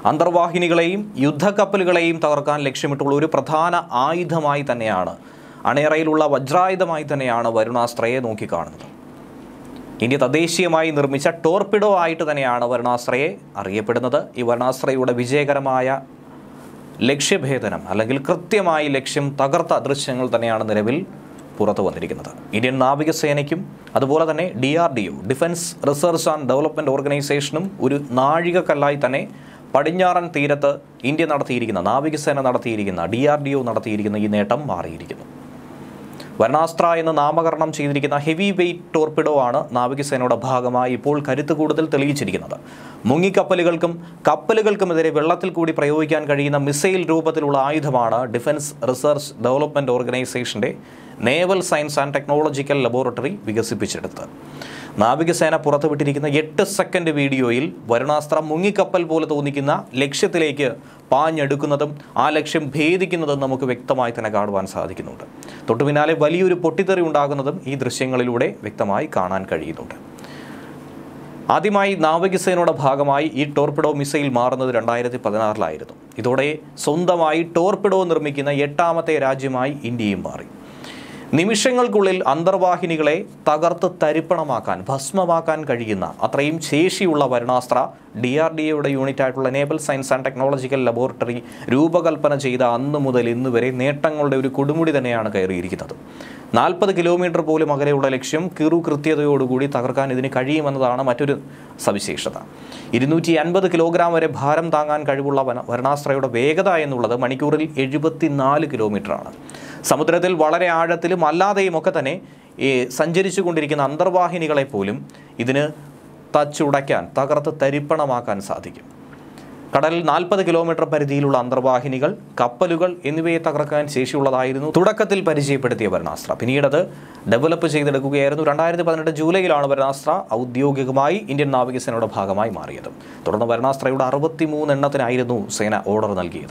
അന്തർവാഹിനികളെയും യുദ്ധക്കപ്പലുകളെയും തകർക്കാൻ ലക്ഷ്യമിട്ടുള്ള ഒരു പ്രധാന ആയുധമായി തന്നെയാണ്, അണയറയിലുള്ള വജ്രായുധമായി തന്നെയാണ് വരുണാസ്ത്രയെ നോക്കിക്കാണുന്നത്. ഇന്ത്യ തദ്ദേശീയമായി നിർമ്മിച്ച ടോർപിഡോ ആയിട്ട് തന്നെയാണ് വരുണാസ്ത്രയെ അറിയപ്പെടുന്നത്. ഈ വരുണാസ്ത്രയുടെ വിജയകരമായ ലക്ഷ്യഭേദനം അല്ലെങ്കിൽ കൃത്യമായി ലക്ഷ്യം തകർത്ത ദൃശ്യങ്ങൾ തന്നെയാണ് നിലവിൽ പുറത്തു വന്നിരിക്കുന്നത്. ഇന്ത്യൻ നാവികസേനയ്ക്കും അതുപോലെ തന്നെ DRDO defence research and development ഓർഗനൈസേഷനും ഒരു നാഴികക്കല്ലായി തന്നെ പടിഞ്ഞാറൻ തീരത്ത് ഇന്ത്യ നടത്തിയിരിക്കുന്ന, നാവികസേന നടത്തിയിരിക്കുന്ന, DRDO നടത്തിയിരിക്കുന്ന ഈ നേട്ടം മാറിയിരിക്കുന്നു. വരുണാസ്ത്ര എന്ന് നാമകരണം ചെയ്തിരിക്കുന്ന ഹെവി വെയ്റ്റ് ടോർപിഡോ ആണ് നാവികസേനയുടെ ഭാഗമായി ഇപ്പോൾ കരുത്ത് കൂടുതൽ തെളിയിച്ചിരിക്കുന്നത്. മുങ്ങിക്കപ്പലുകൾക്കും കപ്പലുകൾക്കുമെതിരെ വെള്ളത്തിൽ കൂടി പ്രയോഗിക്കാൻ കഴിയുന്ന മിസൈൽ രൂപത്തിലുള്ള ആയുധമാണ് ഡിഫൻസ് റിസർച്ച് ഡെവലപ്മെൻറ്റ് ഓർഗനൈസേഷൻ്റെ naval science and technological laboratory വികസിപ്പിച്ചെടുത്തത്. നാവികസേന പുറത്തുവിട്ടിരിക്കുന്ന 8 സെക്കൻഡ് വീഡിയോയിൽ വരുണാസ്ത്ര മുങ്ങിക്കപ്പൽ പോലെ തോന്നിക്കുന്ന ലക്ഷ്യത്തിലേക്ക് പാഞ്ഞെടുക്കുന്നതും ആ ലക്ഷ്യം ഭേദിക്കുന്നതും നമുക്ക് വ്യക്തമായി തന്നെ കാണുവാൻ സാധിക്കുന്നുണ്ട്. തൊട്ടുപിന്നാലെ വലിയൊരു പൊട്ടിത്തെറി ഉണ്ടാകുന്നതും ഈ ദൃശ്യങ്ങളിലൂടെ വ്യക്തമായി കാണാൻ കഴിയുന്നുണ്ട്. ആദ്യമായി നാവികസേനയുടെ ഭാഗമായി ഈ ടോർപിഡോ മിസൈൽ മാറുന്നത് 2016 ഇതോടെ സ്വന്തമായി ടോർപിഡോ നിർമ്മിക്കുന്ന 8ാമത്തെ രാജ്യമായി ഇന്ത്യയും മാറി. നിമിഷങ്ങൾക്കുള്ളിൽ അന്തർവാഹിനികളെ തകർത്ത് തരിപ്പണമാക്കാൻ, ഭസ്മമാക്കാൻ കഴിയുന്ന അത്രയും ശേഷിയുള്ള വരുണാസ്ത്ര DRDOയുടെ യൂണിറ്റായിട്ടുള്ള naval science and technological laboratory രൂപകൽപ്പന ചെയ്ത അന്ന് മുതൽ ഇന്ന് വരെ നേട്ടങ്ങളുടെ ഒരു കൊടുമുടി തന്നെയാണ് കയറിയിരിക്കുന്നത്. 40 കിലോമീറ്റർ പോലും അകലെയുള്ള ലക്ഷ്യം കൃത്യതയോടുകൂടി തകർക്കാൻ ഇതിന് കഴിയുമെന്നതാണ് മറ്റൊരു സവിശേഷത. 250 കിലോഗ്രാം വരെ ഭാരം താങ്ങാൻ കഴിവുള്ള വരുണാസ്ത്രയുടെ വേഗത എന്നുള്ളത് മണിക്കൂറിൽ 74 കിലോമീറ്ററാണ്. സമുദ്രത്തിൽ വളരെ ആഴത്തിലും അല്ലാതെയും ഒക്കെ തന്നെ സഞ്ചരിച്ചു കൊണ്ടിരിക്കുന്ന അന്തർവാഹിനികളെപ്പോലും ഇതിന് തച്ചുടയ്ക്കാൻ, തകർത്ത് തരിപ്പണമാക്കാൻ സാധിക്കും. കടലിൽ 40 കിലോമീറ്റർ പരിധിയിലുള്ള അന്തർവാഹിനികൾ, കപ്പലുകൾ എന്നിവയെ തകർക്കാൻ ശേഷിയുള്ളതായിരുന്നു തുടക്കത്തിൽ പരിചയപ്പെടുത്തിയ വരുണാസ്ത്ര. പിന്നീടത് ഡെവലപ്പ് ചെയ്തെടുക്കുകയായിരുന്നു. 2018 ജൂലൈയിലാണ് വരുണാസ്ത്ര ഔദ്യോഗികമായി ഇന്ത്യൻ നാവികസേനയുടെ ഭാഗമായി മാറിയത്. തുടർന്ന് വരുണാസ്ത്രയുടെ 63 എണ്ണത്തിനായിരുന്നു സേന ഓർഡർ നൽകിയത്.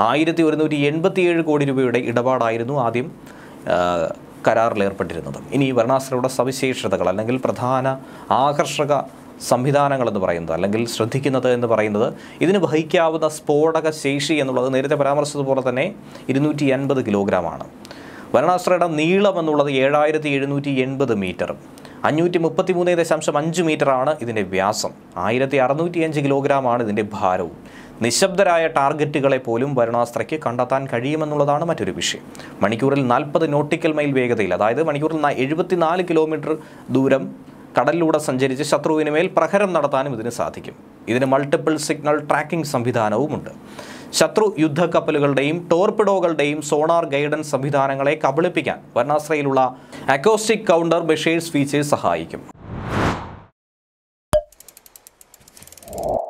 1187 കോടി രൂപയുടെ ഇടപാടായിരുന്നു ആദ്യം കരാറിലേർപ്പെട്ടിരുന്നത്. ഇനി വരുണാസ്ത്രയുടെ സവിശേഷതകൾ അല്ലെങ്കിൽ പ്രധാന ആകർഷക സംവിധാനങ്ങൾ എന്ന് പറയുന്നത്, അല്ലെങ്കിൽ ശ്രദ്ധിക്കുന്നത് എന്ന് പറയുന്നത്, ഇതിന് വഹിക്കാവുന്ന സ്ഫോടക ശേഷി എന്നുള്ളത് നേരത്തെ പരാമർശിച്ചതുപോലെ തന്നെ 250 കിലോഗ്രാമാണ്. വരുണാസ്ത്രയുടെ നീളം എന്നുള്ളത് 7780 മീറ്ററും 533.5 മീറ്ററാണ് ഇതിൻ്റെ വ്യാസം. 1605 കിലോഗ്രാമാണ് ഇതിൻ്റെ ഭാരവും. നിശബ്ദരായ ടാർഗറ്റുകളെ പോലും വരുണാസ്ത്രയ്ക്ക് കണ്ടെത്താൻ കഴിയുമെന്നുള്ളതാണ് മറ്റൊരു വിഷയം. മണിക്കൂറിൽ 40 നോട്ടിക്കൽ മൈൽ വേഗതയിൽ, അതായത് മണിക്കൂറിൽ 74 കിലോമീറ്റർ ദൂരം കടലിലൂടെ സഞ്ചരിച്ച് ശത്രുവിന് മേൽ പ്രഹരം നടത്താനും ഇതിന് സാധിക്കും. ഇതിന് മൾട്ടിപ്പിൾ സിഗ്നൽ ട്രാക്കിംഗ് സംവിധാനവുമുണ്ട്. ശത്രു യുദ്ധക്കപ്പലുകളുടെയും ടോർപിഡോകളുടെയും സോണാർ ഗൈഡൻസ് സംവിധാനങ്ങളെ കബളിപ്പിക്കാൻ വരുണാസ്ത്രയിലുള്ള അക്കോസ്റ്റിക് കൗണ്ടർ മെഷേഴ്സ് ഫീച്ചേഴ്സ് സഹായിക്കും.